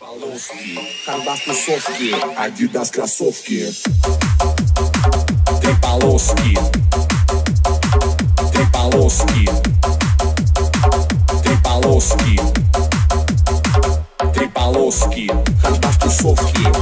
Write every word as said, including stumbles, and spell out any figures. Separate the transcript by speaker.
Speaker 1: Полоски, хандас тусовки, адидас кроссовки. Три полоски, три полоски, три полоски, три полоски, хандас тусовки,